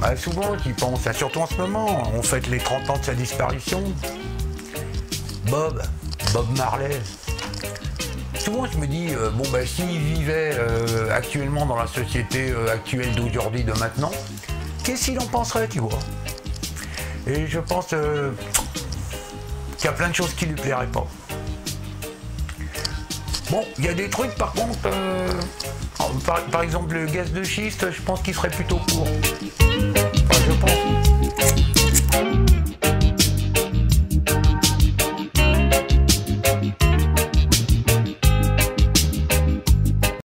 Ah, souvent j'y pense, surtout en ce moment, on fête les 30 ans de sa disparition. Bob Marley. Souvent je me dis, s'il vivait actuellement dans la société actuelle d'aujourd'hui, de maintenant, qu'est-ce qu'il en penserait, tu vois? Et je pense qu'il y a plein de choses qui lui plairaient pas. Bon, il y a des trucs par contre, par exemple le gaz de schiste, je pense qu'il serait plutôt pour. Enfin, je pense.